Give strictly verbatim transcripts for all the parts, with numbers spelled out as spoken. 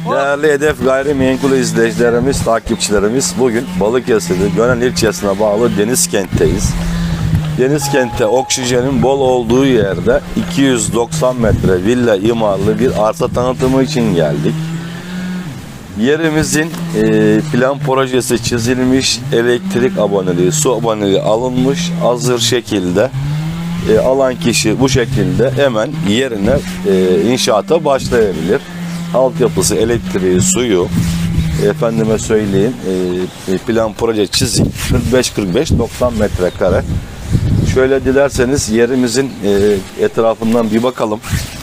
Değerli Hedef Gayrimenkul izleyicilerimiz, takipçilerimiz, bugün Balıkesir'de Gönen ilçesine bağlı Denizkent'teyiz. Denizkent'te oksijenin bol olduğu yerde iki yüz doksan metre villa imarlı bir arsa tanıtımı için geldik. Yerimizin e, plan projesi çizilmiş, elektrik aboneliği, su aboneliği alınmış, hazır şekilde e, alan kişi bu şekilde hemen yerine e, inşaata başlayabilir. Altyapısı, elektriği, suyu, efendime söyleyeyim, e, plan proje çizik kırk beş kırk beş doksan metrekare. Şöyle dilerseniz yerimizin e, etrafından bir bakalım.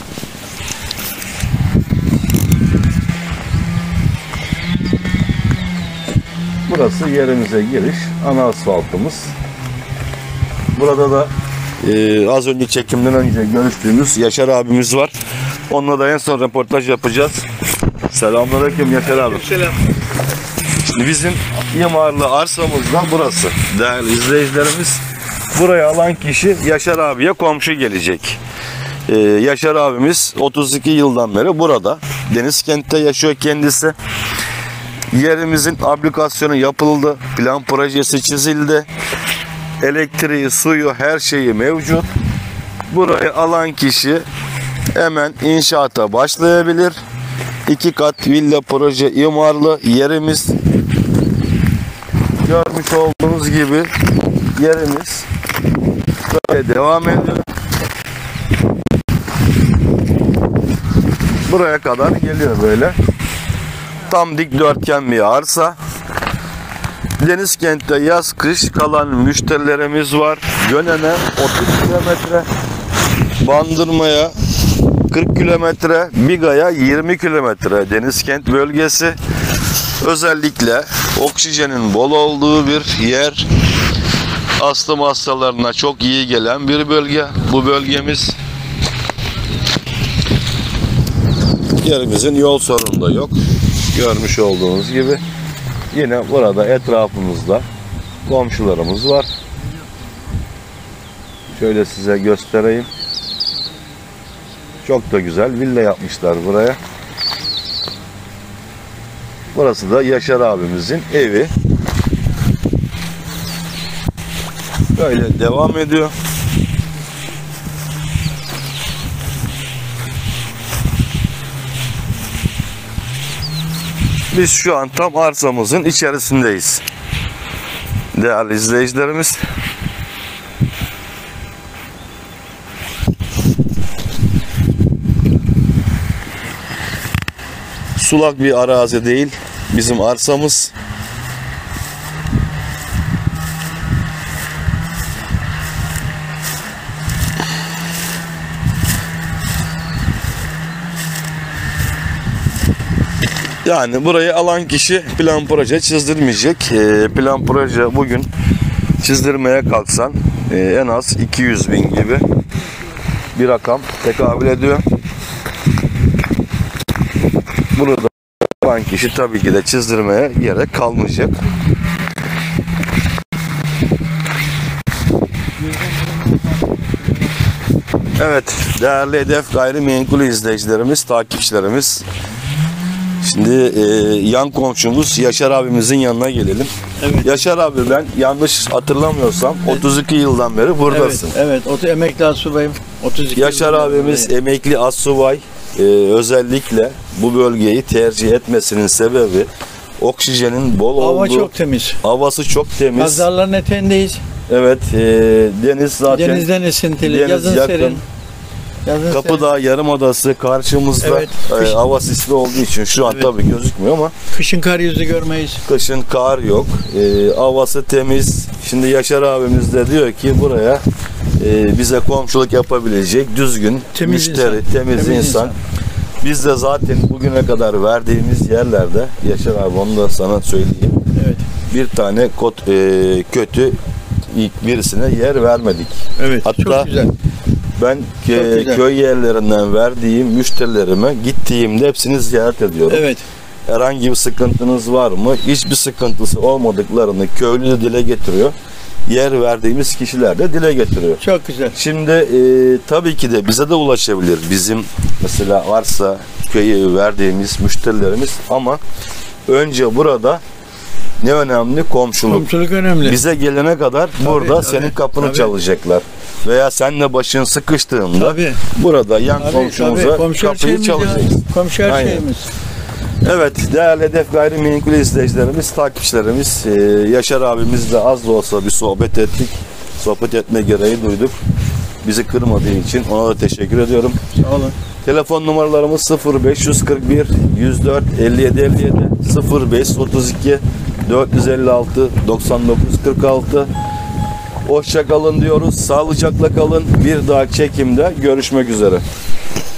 Burası yerimize giriş, ana asfaltımız. Burada da e, az önce çekimden önce görüştüğümüz Yaşar abimiz var. Onunla da en son röportaj yapacağız. Selamünaleyküm Yaşar abi. Selam. Şimdi bizim imarlı arsamız da burası. Değerli izleyicilerimiz, buraya alan kişi Yaşar abiye komşu gelecek. Ee, Yaşar abimiz otuz iki yıldan beri burada. Denizkent'te yaşıyor kendisi. Yerimizin aplikasyonu yapıldı. Plan projesi çizildi. Elektriği, suyu, her şeyi mevcut. Buraya alan kişi hemen inşaata başlayabilir. İki kat villa proje imarlı yerimiz. Görmüş olduğunuz gibi yerimiz böyle devam ediyor. Buraya kadar geliyor böyle. Tam dikdörtgen bir arsa. Denizkent'te yaz kış kalan müşterilerimiz var. Gönen'e otuz kilometre, Bandırma'ya kırk kilometre, Biga'ya yirmi kilometre Denizkent bölgesi. Özellikle oksijenin bol olduğu bir yer. Astım hastalarına çok iyi gelen bir bölge. Bu bölgemiz. Yerimizin yol sorunu da yok. Görmüş olduğunuz gibi. Yine burada etrafımızda komşularımız var. Şöyle size göstereyim. Çok da güzel villa yapmışlar buraya. Burası da Yaşar abimizin evi. Böyle devam ediyor. Biz şu an tam arsamızın içerisindeyiz. Değerli izleyicilerimiz. Sulak bir arazi değil bizim arsamız. Yani burayı alan kişi plan proje çizdirmeyecek. E, plan proje bugün çizdirmeye kalksan e, en az iki yüz bin gibi bir rakam tekabül ediyor. Burada alan kişi tabii ki de çizdirmeye gerek kalmayacak. Evet, değerli Hedef Gayrimenkul izleyicilerimiz, takipçilerimiz. Şimdi e, yan komşumuz Yaşar abimizin yanına gelelim. Evet. Yaşar abi, ben yanlış hatırlamıyorsam evet, otuz iki yıldan beri buradasın. Evet, evet. Emekli astsubayım. otuz iki Yaşar abimiz buradayım. Emekli astsubay. Ee, özellikle bu bölgeyi tercih etmesinin sebebi oksijenin bol Hava olduğu. Hava çok temiz. Havası çok temiz. Pazarların eteğindeyiz. Evet, e, deniz zaten. Denizden esintili, deniz yazın yakın. serin. Yazın Kapıdağ serin. Yarımadası karşımızda. Evet, e, hava sisli olduğu için şu an evet, tabii gözükmüyor ama. Kışın kar yüzü görmeyiz. Kışın kar yok. E, havası temiz. Şimdi Yaşar abimiz de diyor ki buraya e, bize komşuluk yapabilecek düzgün, temiz müşteri, insan. temiz, temiz insan. insan. Biz de zaten bugüne kadar verdiğimiz yerlerde, Yaşar abi onu da sana söyleyeyim. Evet. Bir tane kot, e, kötü ilk birisine yer vermedik. Evet. Hatta çok güzel. ben kö, köy yerlerinden verdiğim müşterilerime gittiğimde hepsini ziyaret ediyorum. Evet. Herhangi bir sıkıntınız var mı? Hiçbir sıkıntısı olmadıklarını köylü de dile getiriyor. yer verdiğimiz kişiler de dile getiriyor. Çok güzel. Şimdi e, tabii ki de bize de ulaşabilir. Bizim mesela varsa köye verdiğimiz müşterilerimiz, ama önce burada ne önemli? Komşuluk. Komşuluk önemli. Bize gelene kadar burada tabii, senin kapını tabii. çalacaklar. Veya senle başın sıkıştığında Tabii. burada yan Tabii, komşumuza tabii. Komşu her kapıyı şeyimiz ya. çalacaksın. Komşu her Aynen. şeyimiz. Evet, değerli Hedef Gayrimenkul izleyicilerimiz, takipçilerimiz, e, Yaşar abimizle az da olsa bir sohbet ettik. Sohbet etme gereği duyduk. Bizi kırmadığı için ona da teşekkür ediyorum. Sağ olun. Telefon numaralarımız sıfır beş kırk bir yüz dört elli yedi elli yedi, sıfır beş otuz iki dört yüz elli altı doksan dokuz kırk altı. Hoşça kalın diyoruz. Sağlıcakla kalın. Bir dahaki çekimde görüşmek üzere.